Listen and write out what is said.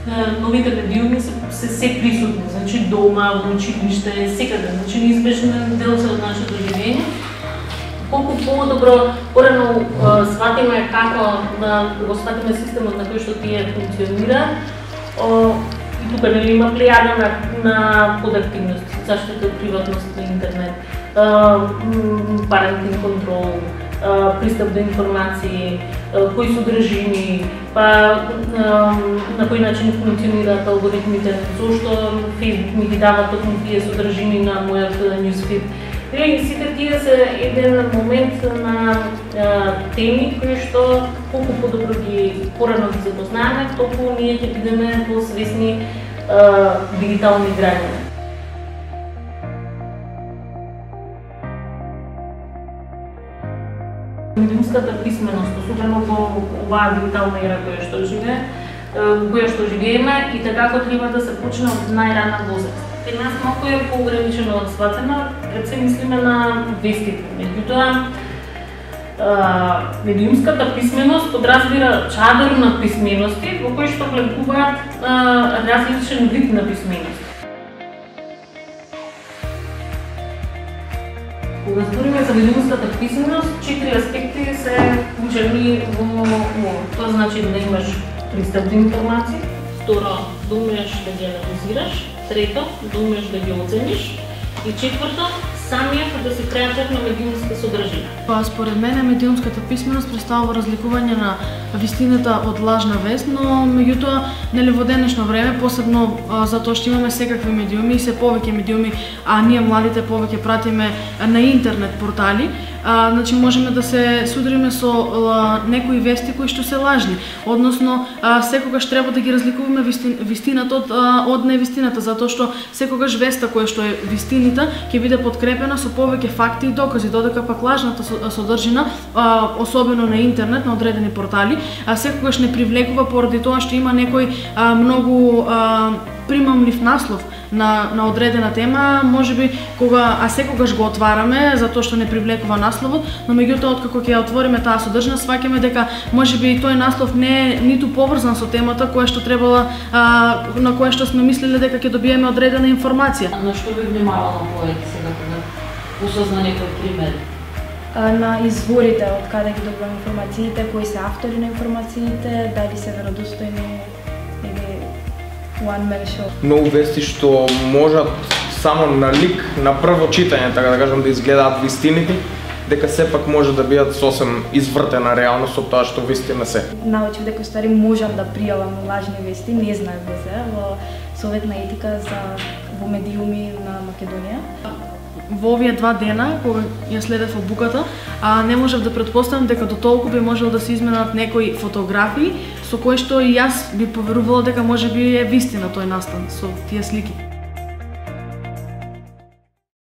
новите медиуми се присутни, значи дома, во училиште, секаде, значи неизбежен дел се од нашето живење. Колку подобро порано сватиме како да го сватиме системот на кој што тие функционира, и тука нели има плејада на подактивности, заштита од приватност на интернет, парентин контрол, пристап до информации, кои содржини, па на кој начин функционираат алгоритмите, зошто Facebook ми ги дава токму тие содржини на мојот newsfeed. И сите тие се еден момент на теми кои што колку подобро ги порано ги запознаеме, толку ние ќе бидеме посвесни дигитални граѓани. Медиумската писменост, особено во оваа дигитална ера која што живееме, и така треба да се почне од најрана возраст. При нас малку е поограничено сватена, пред се мислиме на вестите. Меѓутоа, медиумската писменост подразбира чадор на писмености во кои што влегуваат различен вид на писменост. Кога збориме за медиумската писменост, 4 аспекти се вклучени во тоа, значи да имаш пристап до информации, второ, да умееш да ги анализираш, трето, да умееш да ги оцениш, и четврто, самиот да си креатор на медиумска содржина. Според мене медиумската писменост представува разликување на вистината од лажна вест, но меѓутоа нели во денешно време, посебно затоа што имаме секакви медиуми и се повеќе медиуми, а ние младите повеќе пратиме на интернет портали, значи можеме да се судриме со некои вести кои што се лажни. Односно, секогаш треба да ги разликуваме вистината од невистината, затоа што секогаш веста која што е вистината ќе биде подкрепена со повеќе факти и докази, додека пак лажната содржина, особено на интернет, на одредени портали, секогаш не привлекува поради тоа што има некој многу примамлив наслов на одредена тема, можеби секогаш го отвараме затоа што не привлекува насловот, но меѓутоа откако ќе ја отвориме таа содржина, сваќаме дека можеби тој наслов не е ниту поврзан со темата која што требала, на која што сме мислеле дека ќе добиеме одредена информација. На што би внимавала повеќе сега кога усозна некој пример? На изворите од каде ги добиваме информациите, кои се автори на информациите, дали се веродостојни или one man show. Многу вести што можат само на лик, на прво читање, така да кажам, да изгледаат вистините, дека сепак може да бидат сосем извртена реалност од тоа што вистина се. Научив дека стари можам да пријавам лажни вести, не знаев да се во Совет на етика во медиуми на Македонија. Во овие 2 дена, кога ја следев обуката, не можев да претпоставам дека до толку би можел да се изменат некои фотографии со кои што и јас би поверувала дека можеби е вистина тој настан со тие слики.